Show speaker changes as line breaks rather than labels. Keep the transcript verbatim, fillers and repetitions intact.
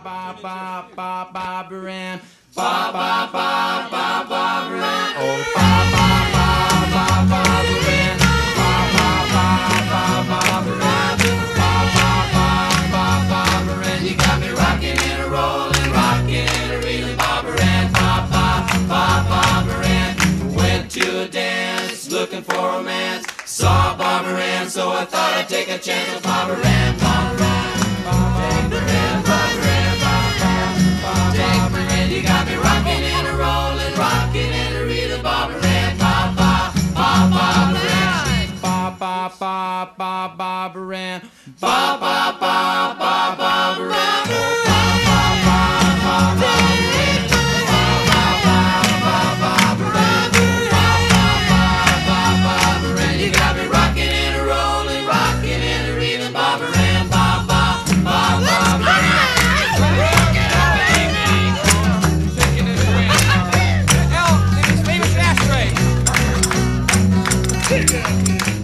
ba ba ba Barbara Ann, ba ba ba ba Barbara Ann, oh ba ba ba ba Barbara Ann, ba ba ba ba Barbara Ann, ba ba ba ba Barbara Ann. You got me rocking and a rolling, rocking and a reeling, Barbara Ann, ba ba ba Barbara Ann. Went to a dance looking for romance, saw Barbara Ann, so I thought I'd take a chance with Barbara Ann, Barbara Ann, Barbara Ann, Barbara Ann, Barbara Ann. You got me rocking and a rolling, rocking and a reeling, Barbara Ann, ba ba ba Barbara Ann, ba ba ba ba Barbara Ann, ba ba ba ba Barbara Ann, ba ba ba ba Barbara Ann, ba ba ba ba Barbara Ann, ba ba ba ba Barbara Ann. You got me rocking and a rolling, rocking and a reeling, Barbara Ann, ba ba ba Barbara Ann.
Famous ashtray.